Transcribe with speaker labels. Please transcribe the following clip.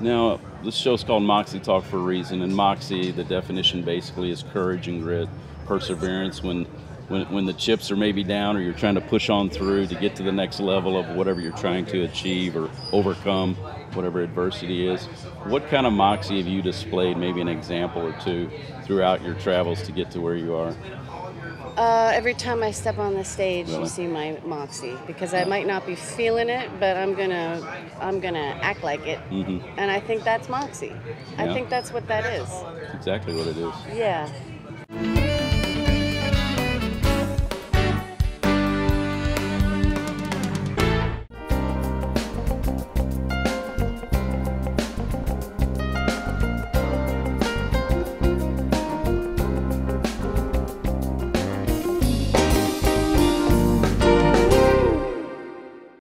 Speaker 1: Now, this show's called Moxie-Talk for a reason, and Moxie, the definition basically is courage and grit, perseverance when the chips are maybe down or you're trying to push on through to get to the next level of whatever you're trying to achieve or overcome, whatever adversity is. What kind of Moxie have you displayed, maybe an example or two, throughout your travels to get to where you are?
Speaker 2: Every time I step on the stage,
Speaker 1: Really?
Speaker 2: you see my Moxie, because I might not be feeling it, but I'm gonna act like it, and I think that's Moxie. I
Speaker 1: Yeah.
Speaker 2: think that's what that is.
Speaker 1: Exactly what it is.
Speaker 2: Yeah.